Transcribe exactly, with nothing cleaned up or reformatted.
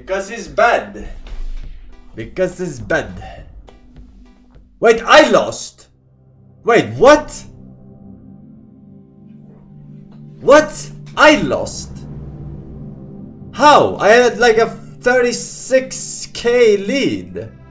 Because he's bad. Because he's bad. Wait, I lost. Wait, what? What? I lost. How? I had like a thirty-six K lead.